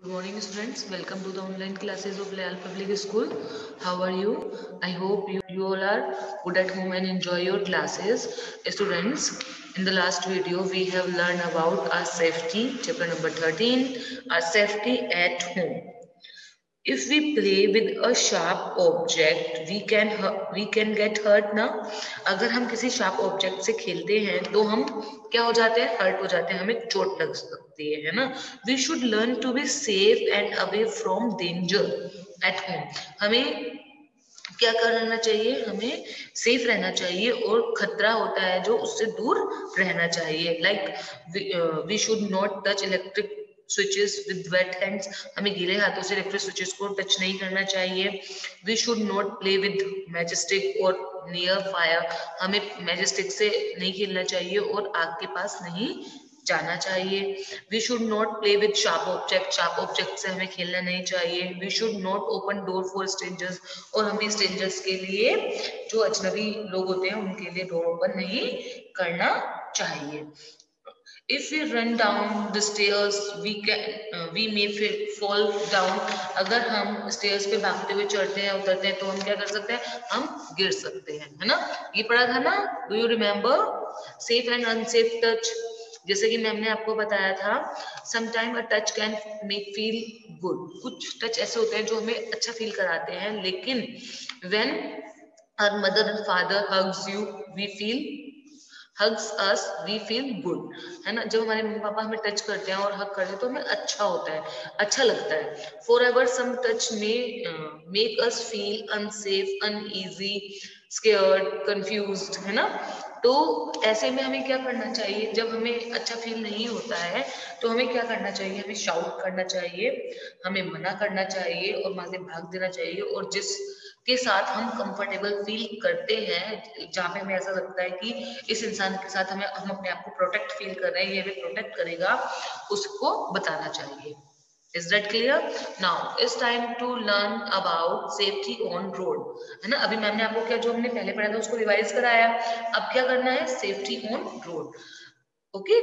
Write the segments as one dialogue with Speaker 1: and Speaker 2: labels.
Speaker 1: Good morning, students. Welcome to the online classes of Leal Public School. How are you? I hope you all are good at home and enjoy your classes. Students, in the last video, we have learned about our safety, chapter number 13, our safety at home. If we play with a sharp object, we can get hurt ना. अगर हम किसी sharp object से खेलते हैं तो हम क्या हो जाते हैं, hurt हो जाते हैं, हमें चोट लग सकती है ना. We should learn to be safe and away from danger at home. हमें क्या करना चाहिए, हमें सेफ रहना चाहिए और खतरा होता है जो उससे दूर रहना चाहिए. Like we should not touch electric switches with wet hands. हमें गीले हाथों से इलेक्ट्रिक स्विचेस को टच नहीं करना चाहिए. We should not play with matchstick और नियर फायर. हमें मैजिस्टिक से नहीं खेलना चाहिए और आग के पास नहीं जाना चाहिए. We should not play with sharp object. Sharp object से हमें खेलना नहीं चाहिए. We should not open door for strangers. और हमें स्ट्रेंजर्स के लिए, जो अजनबी लोग होते हैं, उनके लिए डोर ओपन नहीं करना चाहिए. If we run down the stairs, we may fall down. अगर हम stairs पे भागते हुए चढ़ते हैं उतरते हैं तो हम क्या कर सकते हैं, हम गिर सकते हैं, है ना. ये पढ़ा था ना. Do you remember? Safe and unsafe touch. जैसे कि मैम ने आपको बताया था, sometime a touch can make feel good. कुछ टच ऐसे होते हैं जो हमें अच्छा फील कराते हैं, लेकिन when our mother and father hugs you, we feel hugs us, we feel good, है ना. जब हमारे मम्मी पापा हमें टच करते हैं और हग करते हैं तो हमें अच्छा होता है, अच्छा लगता है. However some touch may make us feel unsafe, uneasy, scared, confused, है ना. तो ऐसे में हमें क्या करना चाहिए, जब हमें अच्छा फील नहीं होता है तो हमें क्या करना चाहिए, हमें शाउट करना चाहिए, हमें मना करना चाहिए और वहां से भाग देना चाहिए. और जिस के साथ हम कंफर्टेबल फील करते हैं, जहाँ पे हमें ऐसा लगता है कि इस इंसान के साथ हम अपने आप को प्रोटेक्ट फील कर रहे हैं, ये हमें प्रोटेक्ट करेगा, उसको बताना चाहिए. Is that clear? Now it's time to learn about safety on road. है ना. अभी मैम ने आपको क्या, जो हमने पहले पढ़ा था उसको रिवाइज कराया. अब क्या करना है, safety on road. Okay.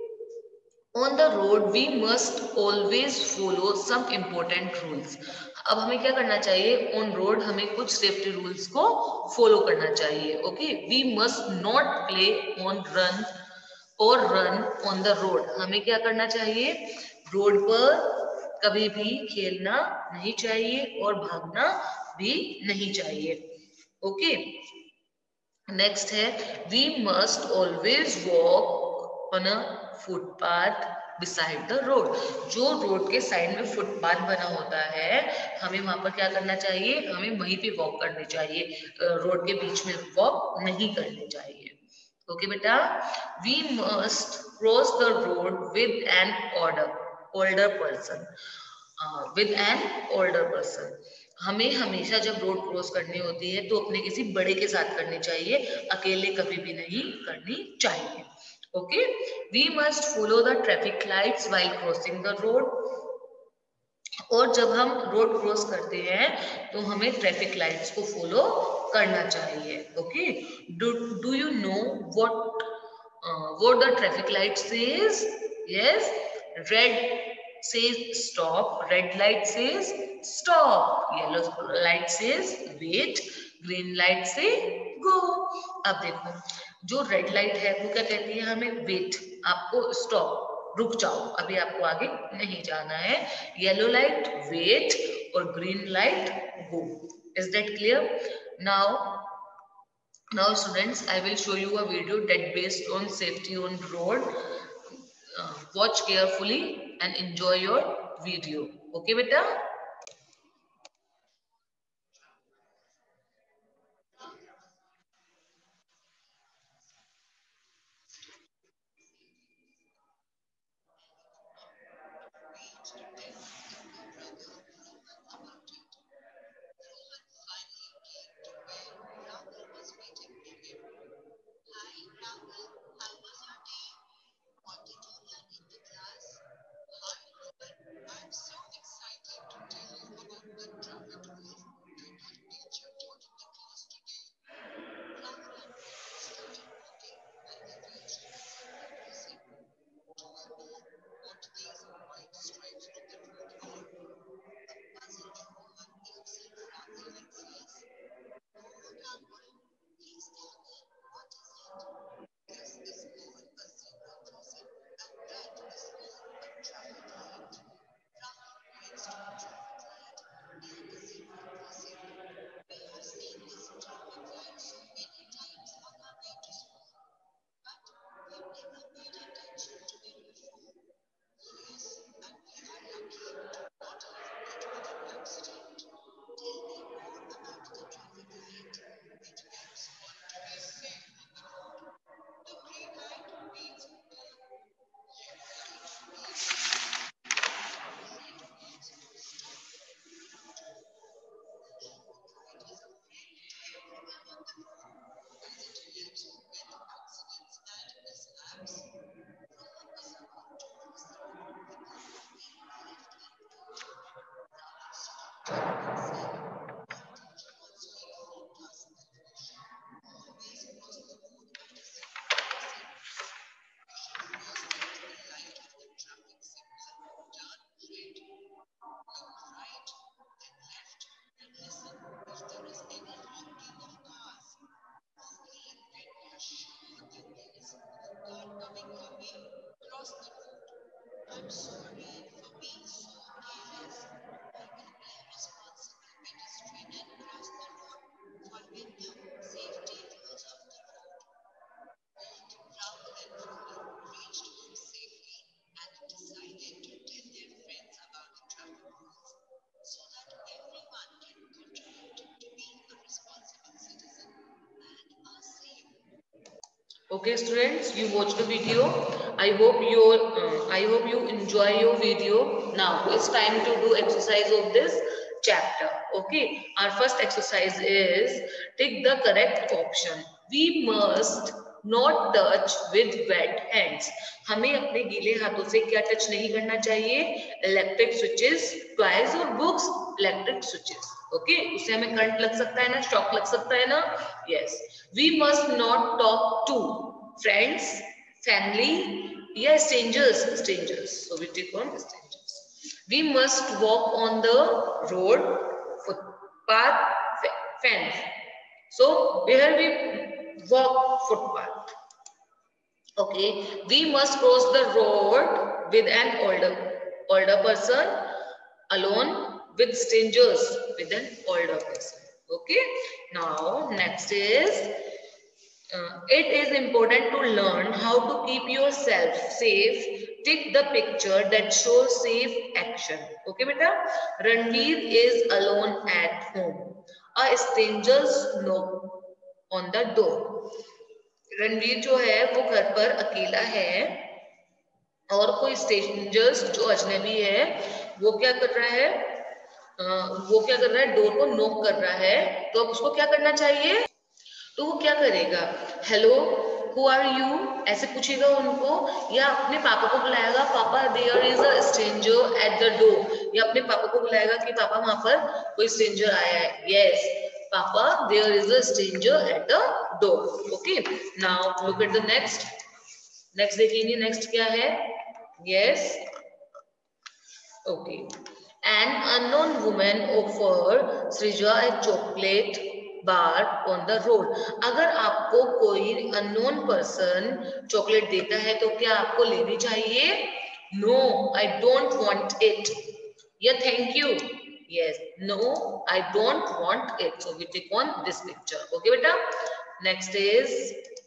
Speaker 1: On the road we must always follow some important rules. अब हमें क्या करना चाहिए, ऑन रोड हमें कुछ सेफ्टी रूल्स को फॉलो करना चाहिए. Okay. We must not play on run और रन ऑन द रोड. हमें क्या करना चाहिए, रोड पर कभी भी खेलना नहीं चाहिए और भागना भी नहीं चाहिए. ओके. नेक्स्ट है, we must always walk on a footpath beside the road. जो रोड के साइड में फुटपाथ बना होता है, हमें वहां पर क्या करना चाहिए, हमें वहीं पे वॉक करनी चाहिए. रोड के बीच में वॉक नहीं करनी चाहिए. ओके बेटा. We must cross the road with an older person. With an older person. हमें हमेशा जब रोड क्रॉस करनी होती है तो अपने किसी बड़े के साथ करनी चाहिए, अकेले कभी भी नहीं करनी चाहिए. Okay. We must follow the traffic lights while crossing the road. और जब हम रोड क्रॉस करते हैं तो हमें ट्रैफिक लाइट्स को फॉलो करना चाहिए. Okay. Do you know what the traffic light says? Yes. Red says stop, red light says stop, yellow light says wait, green light say go. अब देखो, जो रेड लाइट है वो क्या कहती है, हमें वेट, आपको स्टॉप, रुक जाओ, अभी आपको आगे नहीं जाना है. येलो लाइट वेट और green light go. Is that clear? Now students, I will show you a video that based on safety on road. Watch carefully and enjoy your video. Okay beta. Okay, students, you watched the video. I hope you enjoy your video. Now it's time to do exercise of this chapter. Okay, our first exercise is take the correct option. We must not touch with wet hands. हमें अपने गीले हाथों से क्या touch नहीं करना चाहिए? Electric switches, toys और बुक्स. Electric switches. ओके, उससे हमें करंट लग सकता है ना, शॉक लग सकता है ना. Yes. We must not talk to friends, family, yeah, strangers. So we take on strangers. We must walk on the road, footpath, fence. So where we walk footpath. Okay, we must cross the road with an older person, alone with strangers with an older person. Okay, now next is it is important to learn how to keep yourself safe. Take the picture that shows safe action. Okay, beta. Ranveer is alone at home. A stranger's knock on the door. Ranveer जो है वो घर पर अकेला है और कोई strangers जो अजनबी है वो क्या कर रहा है, डोर को नॉक कर रहा है. तो अब उसको क्या करना चाहिए? तो वो क्या करेगा? हेलो, हु आर यू, ऐसे पूछेगा उनको, या अपने पापा को बुलाएगा, papa there is a stranger at the door, या अपने पापा को बुलाएगा कि पापा वहां पर कोई स्ट्रेंजर आया है. Yes, papa there is a stranger at the door. Okay, now look at the next देखेंगे. नेक्स्ट क्या है? Yes, okay. An unknown woman offered Srija a chocolate bar on the road. अगर आपको कोई unknown person चॉकलेट देता है तो क्या आपको लेनी चाहिए? No, I don't want it. Yeah, thank you. Yes, no, I don't want it. So we take on this picture. Okay, beta. Next is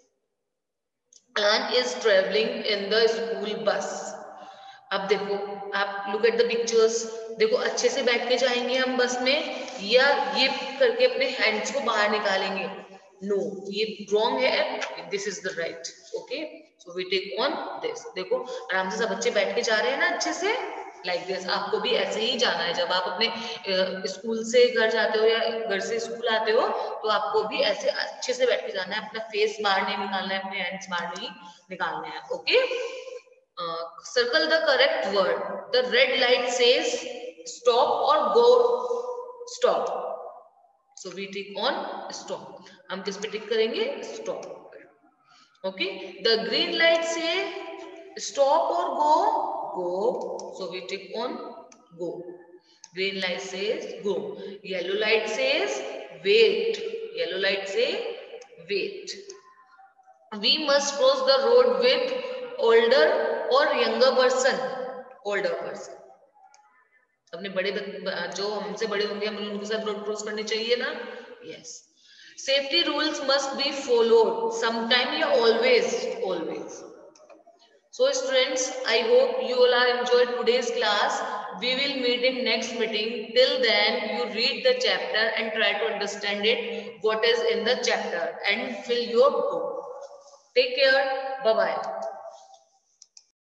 Speaker 1: Alan is traveling in the school bus. अब देखो, आप look at the pictures. देखो, अच्छे से बैठ के जाएंगे हम बस में या ये करके अपने हैंड्स को बाहर निकालेंगे? नो, ये रॉन्ग है. This is the right. Okay, so we take on this. देखो, आराम से सब बच्चे बैठ के जा रहे हैं ना अच्छे से, लाइक दिस. आपको भी ऐसे ही जाना है. जब आप अपने स्कूल से घर जाते हो या घर से स्कूल आते हो तो आपको भी ऐसे अच्छे से बैठ के जाना है. अपना फेस बाहर नहीं निकालना है, अपने हैंड्स बाहर नहीं निकालने हैं. Okay, circle the correct word. The red light says stop or go stop. So we tick on stop. हम किस पे टिक करेंगे? Stop. Okay. The green light says stop or go. So we tick on go. Green light says go. Yellow light says wait. Yellow light says wait. We must cross the road with older और younger person. Older person, अपने बड़े जो हमसे बड़े होंगे हमें उनके साथ रोड क्रॉस करनी चाहिए ना. Yes. Safety rules must be followed sometime या always. So students, I hope you all are enjoyed today's class. We will meet in next meeting. Till then, you read the chapter and try to understand it, what is in the chapter, and fill your book. Take care. Bye bye.